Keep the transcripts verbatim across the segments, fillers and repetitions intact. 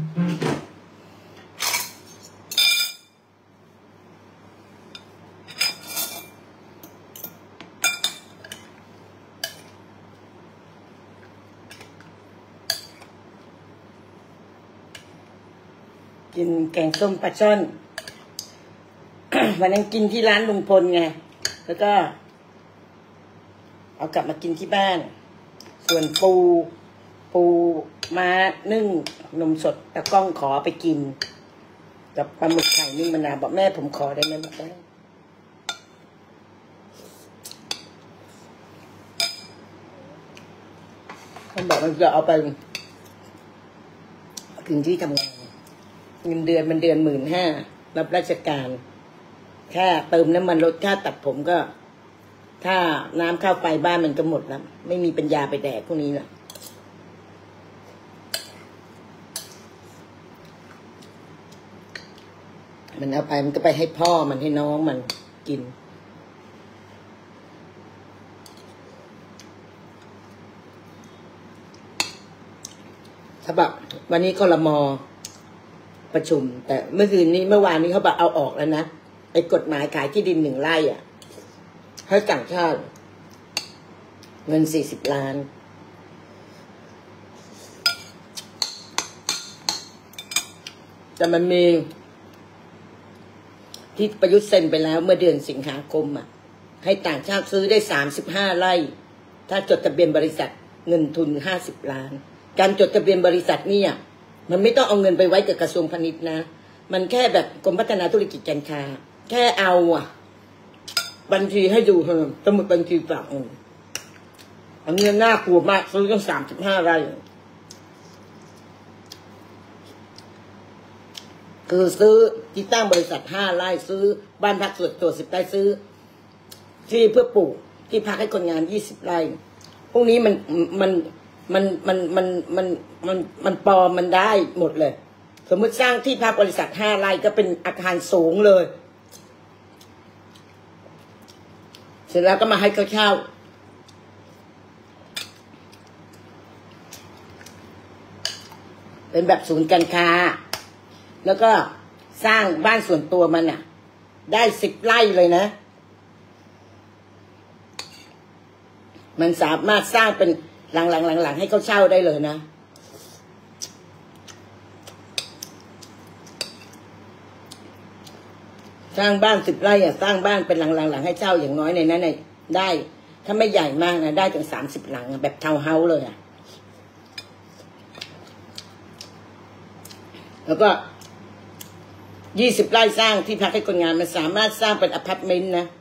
กินแกงส้มปลาช่อน วันนั้นกินที่ร้านลุงพลไงแล้วก็เอากลับมากินที่บ้านส่วนปูปูม้านึ่งนมสดตะก้องขอไปกินกับปลาหมึกไข่นึ่งมะนาวบอกแม่ผมขอได้ไหมบอกได้เขาบอกมันจะเอาไปถึงที่ทำงานเงินเดือนมันเดือนหมื่นห้ารับราชการแค่เติมน้ำมันรถค่าตัดผมก็ถ้าน้ำเข้าไฟบ้านมันก็หมดแล้วไม่มีปัญญาไปแดกพวกนี้ละมันเอาไปมันก็ไปให้พ่อมันให้น้องมันกินถ้าแบบวันนี้ครม.ประชุมแต่เมื่อคืนนี้เมื่อวานนี้เขาบอกเอาออกแล้วนะไอ้กฎหมายขายที่ดินหนึ่งไร่อ่ะให้ต่างชาติเงินสี่สิบล้านแต่มันมีที่ประยุทธ์เซ็นไปแล้วเมื่อเดือนสิงหาคมอ่ะให้ต่างชาติซื้อได้สามสิบห้าไร่ถ้าจดทะเบียนบริษัทเงินทุนห้าสิบล้านการจดทะเบียนบริษัทนี่อ่ะมันไม่ต้องเอาเงินไปไว้กับกระทรวงพาณิชย์นะมันแค่แบบกรมพัฒนาธุรกิจการค้าแค่เอาอ่ะบัญชีให้ดูเถอะสมุดบัญชีฝากเงินอันนี้น่ากลัวมากซื้อตั้งสามสิบห้าไร่คือซื้อที่ตั้งบริษัทห้าไร่ซื้อบ้านพักส่วนตัวสิบไร่ซื้อที่เพื่อปลูกที่พักให้คนงานยี่สิบไร่พวกนี้มันมันมันมันมันมันมันมันปลอมมันได้หมดเลยสมมติสร้างที่พักบริษัทห้าไร่ก็เป็นอาคารสูงเลยเสร็จแล้วก็มาให้เขาเช่าเป็นแบบศูนย์การค้าแล้วก็สร้างบ้านส่วนตัวมันอ่ะได้สิบไร่เลยนะมันสามารถสร้างเป็นหลังหลังหลังหลังให้เขาเช่าได้เลยนะสร้างบ้านสิบไร่อ่ะสร้างบ้านเป็นหลังหลังหลังให้เช่าอย่างน้อยในนั้นเนี่ยได้ถ้าไม่ใหญ่มากนะได้ถึงสามสิบหลังแบบทาวน์เฮาส์เลยอ่ะแล้วก็ยี่สิบไร่สร้างที่พักให้คนงานมันสามารถสร้างเป็นอพาร์ตเมนต์นะ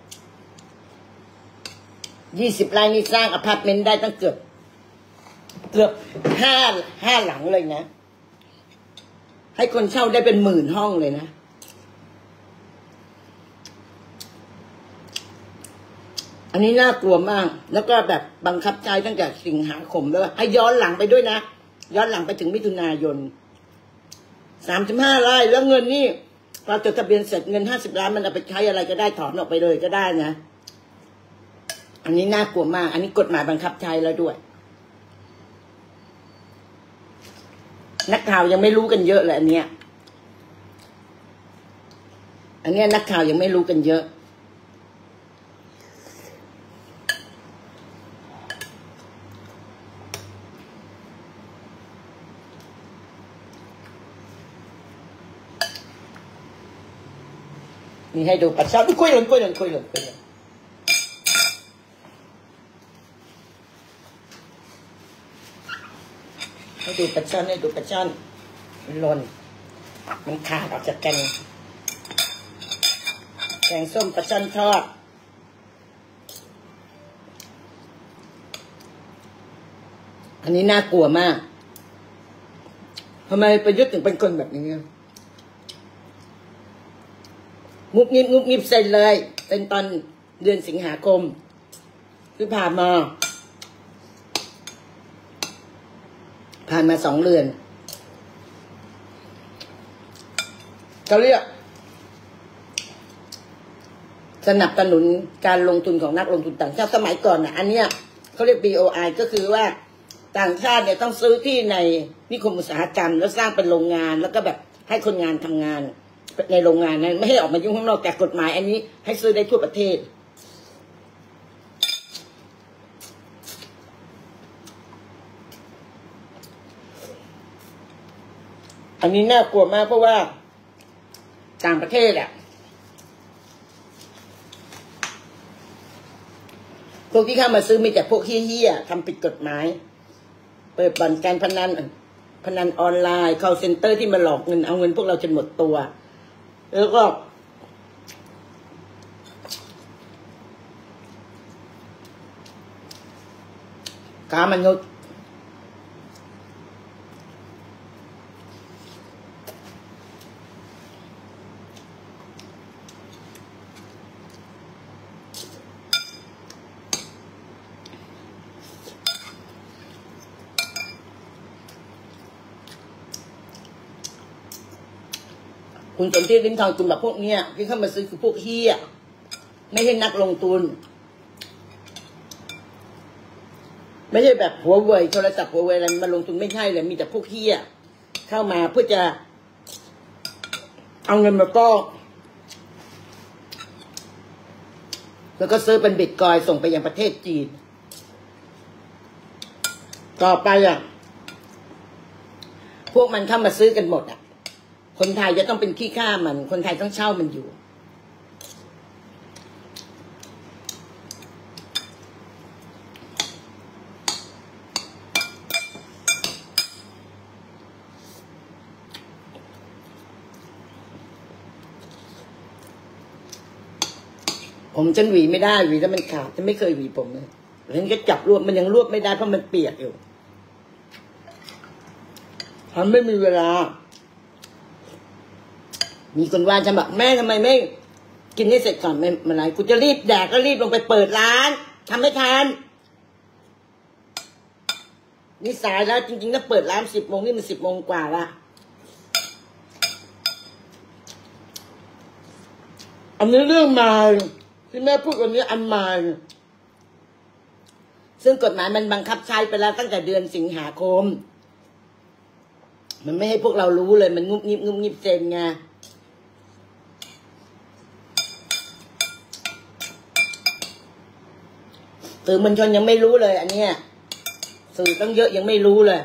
ยี่สิบไร่นี่สร้างอพาร์ตเมนต์ได้ตั้งเกือบเกือบห้าห้าหลังเลยนะให้คนเช่าได้เป็นหมื่นห้องเลยนะอันนี้น่ากลัวมากแล้วก็แบบบังคับใช้ตั้งแต่สิงหาคมแล้วให้ย้อนหลังไปด้วยนะย้อนหลังไปถึงมิถุนายนสามสิบห้าไร่แล้วเงินนี่พอจดทะเบียนเสร็จเงินห้าสิบล้านมันเอาไปใช้อะไรก็ได้ถอนออกไปเลยก็ได้นะอันนี้น่ากลัวมากอันนี้กฎหมายบังคับใช้แล้วด้วยนักข่าวยังไม่รู้กันเยอะเลยอันเนี้ยอันเนี้ยนักข่าวยังไม่รู้กันเยอะนี่ให้ดูปัดซ้ำคุยเลยคุยเลยคุยเลยคุยเลยให้ดูปัดซ้ำให้ดูปัดซ้ำมันหล่นมันขาดออกจากกันแกงส้มปลาช่อนทอดอันนี้น่ากลัวมากทำไมประยุทธ์ถึงเป็นคนแบบนี้งุบงิบงุบงิบเซ็นเลยเป็นตอนเดือนสิงหาคมที่ผ่านมาผ่านมาสองเดือนเขาเรียกสนับสนุนการลงทุนของนักลงทุนต่างชาติสมัยก่อนนะอันเนี้ยเขาเรียก บี โอ ไอ ก็คือว่าต่างชาติเนี่ยต้องซื้อที่ในนิคมอุตสาหกรรมแล้วสร้างเป็นโรงงานแล้วก็แบบให้คนงานทำงานในโรงงานนั้นไม่ให้ออกมายุ่งข้างนอกแต่กฎหมายอันนี้ให้ซื้อได้ทั่วประเทศอันนี้น่ากลัวมากเพราะว่าต่างประเทศอะพวกที่เข้ามาซื้อมีแต่พวกเฮี้ยๆทำผิดกฎหมายเปิดบ่อนการพนันพนันออนไลน์ call center ที่มาหลอกเงินเอาเงินพวกเราจนหมดตัวแล้วก็ค้ามนุษย์คุณสมเด็จลิ้มทองคุณแบบพวกเนี้ยที่เข้ามาซื้อคือพวกเฮี้ยไม่ใช่นักลงทุนไม่ใช่แบบหัวเว่ยโทรศัพท์หัวเว่ยอะไรมาลงทุนไม่ใช่เลยมีแต่พวกเฮี้ยเข้ามาเพื่อจะเอาเงินมาก็แล้วก็ซื้อเป็นบิตคอยน์ส่งไปยังประเทศจีนต่อไปอ่ะพวกมันเข้ามาซื้อกันหมดอ่ะคนไทยจะต้องเป็นขี้ข้ามันคนไทยต้องเช่ามันอยู่ผมฉันหวีไม่ได้หวีแล้วมันขาดฉันไม่เคยหวีผมเลยฉันก็จับรวบมันยังรวบไม่ได้เพราะมันเปียกอยู่ฉันไม่มีเวลามีคนว่าจะบอกแม่ทำไมไม่กินให้เสร็จก่อนไม่มาไรกูจะรีบแดกก็รีบลงไปเปิดร้านทำไม่ทันนี่สายแล้วจริงๆถ้าเปิดร้านสิบโมงนี่มันสิบโมงกว่าละอันนี้เรื่องมาที่แม่พูดวันนี้อันมาซึ่งกฎหมายมันบังคับใช้ไปแล้วตั้งแต่เดือนสิงหาคมมันไม่ให้พวกเรารู้เลยมันงุบงิบงุบงิบเจนไงสื่อมวลชนยังไม่รู้เลยอันเนี้ยสื่อต้องเยอะยังไม่รู้เลย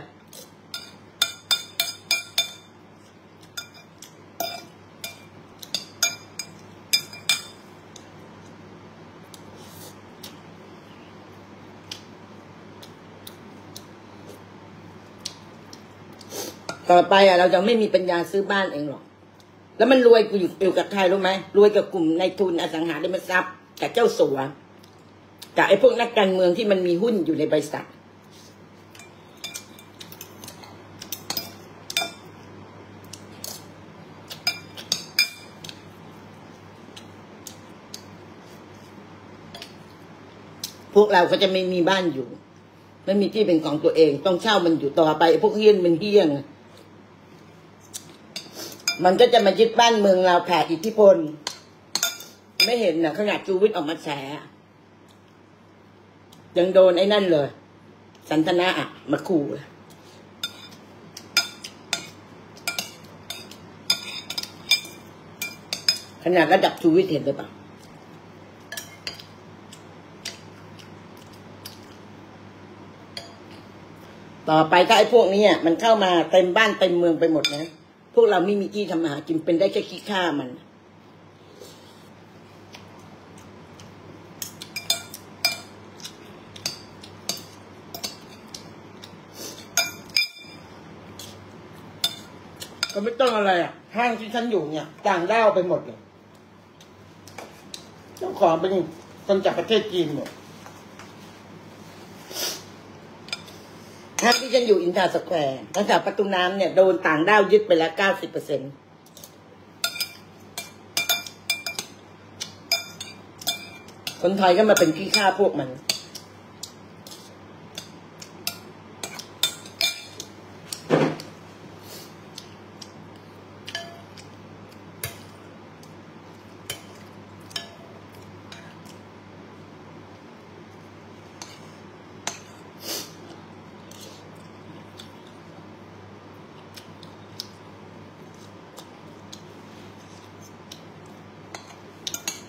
ต่อไปอ่ะเราจะไม่มีปัญญาซื้อบ้านเองหรอกแล้วมันรวยกูอยู่อยู่กับใครรู้ไหมรวยกับกลุ่มในทุนอสังหาริมทรัพย์กับเจ้าสัวกับไอ้พวกนักการเมืองที่มันมีหุ้นอยู่ในบริษัทพวกเราก็จะไม่มีบ้านอยู่ไม่มีที่เป็นของตัวเองต้องเช่ามันอยู่ต่อไปไอ้พวกเฮี้ยนมันเฮี้ยงมันก็จะมายึดบ้านเมืองเราแผ่อิทธิพลไม่เห็นนะขนาดชูวิทย์ออกมาแฉยังโดนไอ้นั่นเลยสันทนาอ่ะมาขู่ขนาดระดับชูวิทย์เห็นหรือเปล่าต่อไปถ้าไอ้พวกนี้มันเข้ามาเต็มบ้านเต็มเมืองไปหมดนะพวกเราไม่มีที่ทำมาหากินเป็นได้แค่ขี้ข้ามันก็ไม่ต้องอะไรอ่ะห้างที่ฉันอยู่เนี่ยต่างด้าวไปหมดเลยเจ้าของเป็นคนจากประเทศจีนหมดห้างที่ฉันอยู่อินทราสแควร์ตั้งแต่ประตูน้ำเนี่ยโดนต่างด้าวยึดไปแล้วเก้าสิบเปอร์เซ็นต์คนไทยก็มาเป็นขี้ข้าพวกมัน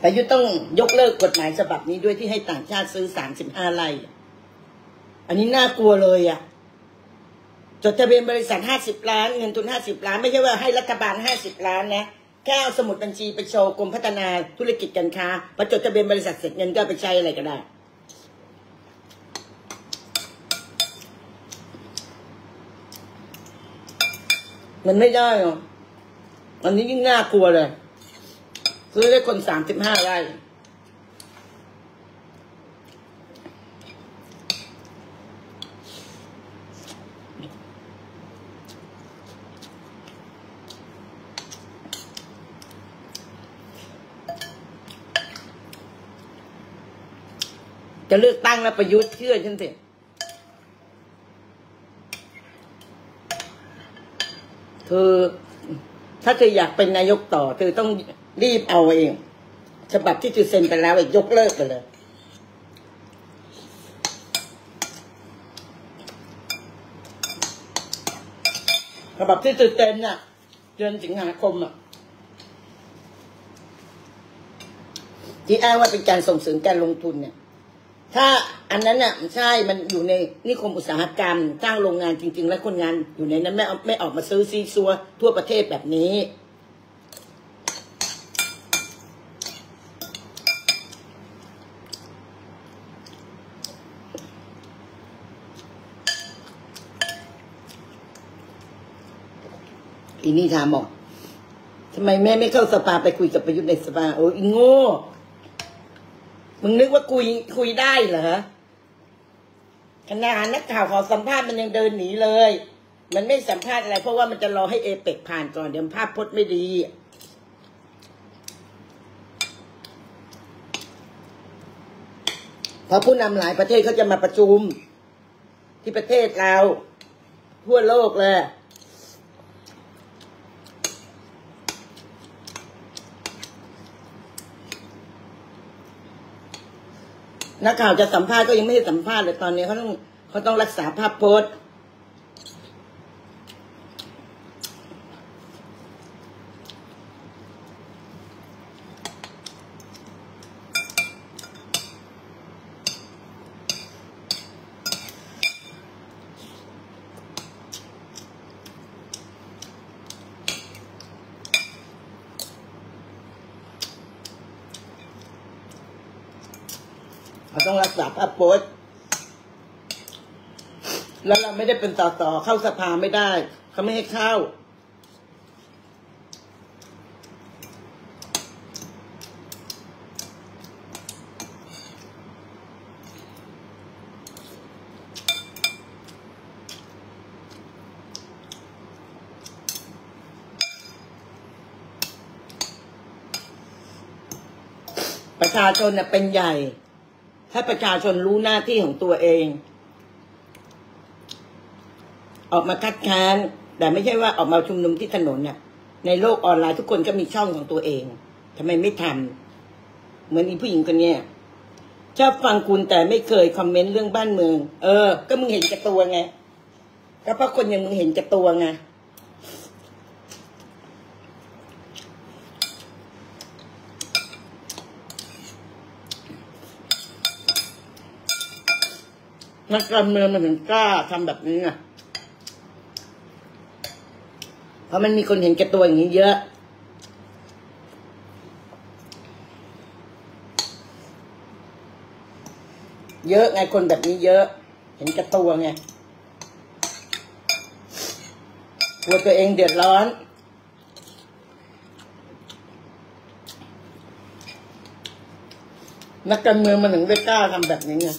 ประยุทธ์ต้องยกเลิกกฎหมายฉบับนี้ด้วยที่ให้ต่างชาติซื้อสามสิบห้าไร่อันนี้น่ากลัวเลยอ่ะจดทะเบียนบริษัทห้าสิบล้านเงินทุนห้าสิบล้านไม่ใช่ว่าให้รัฐบาลห้าสิบล้านนะแค่เอาสมุดบัญชีไปโชว์กรมพัฒนาธุรกิจการค้าพอจดทะเบียนบริษัทเสร็จเงินก็ไปใช้อะไรก็ได้มันไม่ได้หรออันนี้ยิ่งน่ากลัวเลยซื้อได้คนสามสิบห้าไร่จะเลือกตั้งแล้วประยุทธ์เชื่อฉันสิเธอถ้าเธออยากเป็นนายกต่อเธอต้องรีบเอาเองฉบับที่จุดเซ็นไปแล้วยกเลิกไปเลยฉบับที่จุดเซ็นน่ะเดือนสิงหาคมอ่ะที่อ้างว่าเป็นการส่งเสริมการลงทุนเนี่ยถ้าอันนั้นน่ะใช่มันอยู่ในนิคมอุตสาหกรรมสร้างโรงงานจริงๆแล้วคนงานอยู่ในนั้นไม่ไม่ออกมาซื้อซีซัวทั่วประเทศแบบนี้อีนี่ถามบอกทำไมแม่ไม่เข้าสภาไปคุยกับประยุทธ์ในสภาโอ้ยอีโง่มึงนึกว่าคุยคุยได้เหรอขนาดนักข่าวขอสัมภาษณ์มันยังเดินหนีเลยมันไม่สัมภาษณ์อะไรเพราะว่ามันจะรอให้เอเปกผ่านก่อนเดี๋ยวภาพพจน์ไม่ดีเพราะผู้นำหลายประเทศเขาจะมาประชุมที่ประเทศเราทั่วโลกเลยนักข่าวจะสัมภาษณ์ก็ยังไม่ได้สัมภาษณ์เลยตอนนี้เขาต้องเขาต้องรักษาภาพพจน์เขาต้องรักษาภาพพจน์แล้วเราไม่ได้เป็นต่อต่อเข้าสภาไม่ได้เขาไม่ให้เข้าประชาชนเนี่ยเป็นใหญ่ถ้าประชาชนรู้หน้าที่ของตัวเองออกมาคัดค้านแต่ไม่ใช่ว่าออกมาชุมนุมที่ถนนเนี่ยในโลกออนไลน์ทุกคนก็มีช่องของตัวเองทำไมไม่ทำเหมือนอีผู้หญิงคนนี้ชอบฟังคุณแต่ไม่เคยคอมเมนต์เรื่องบ้านเมืองเออก็มึงเห็นแก่ตัวไงก็เพราะคนอย่างมึงเห็นแก่ตัวไงนักการเมืองมันถึงกล้าทำแบบนี้ไงเพราะมันมีคนเห็นแก่ตัวอย่างนี้เยอะเยอะไงคนแบบนี้เยอะเห็นแก่ตัวไงกลัวตัวเองเดือดร้อนนักการเมืองมันถึงได้กล้าทำแบบนี้ไง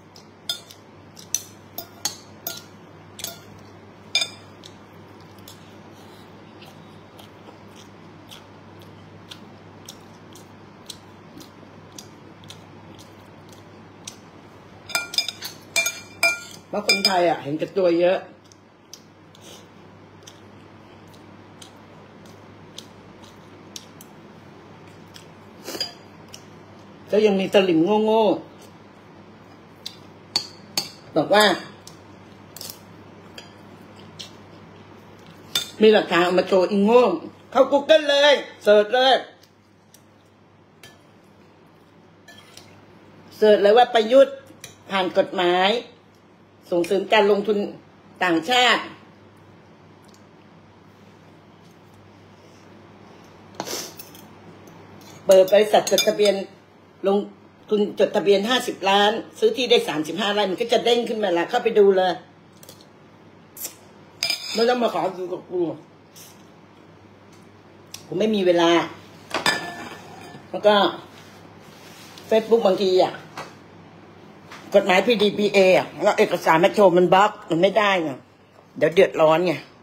เพราะคนไทยอ่ะเห็นแก่ตัวเยอะก็ยังมีตลิ่มโง่ๆบอกว่ามีหลักฐานเอามาโชว์อีโง่เข้า กูเกิล เลยเสิร์ชเลยเสิร์ชเลยว่าประยุทธ์ผ่านกฎหมาย ส่งเสริมการลงทุนต่างชาติเปิดบริษัทจดทะเบียนลงทุนจดทะเบียนห้าสิบล้านซื้อที่ได้สามสิบห้าไร่มันก็จะเด้งขึ้นมาละเข้าไปดูเลยไม่ต้องมาขอดูกับกูผมไม่มีเวลาแล้วก็เฟซบุ๊กบางทีอ่ะกฎหมาย พี ดี พี เอ อ่ะแล้วเอกสารมาโชว์มันบล็อกมันไม่ได้ไงเดี๋ยวเดือดร้อนไง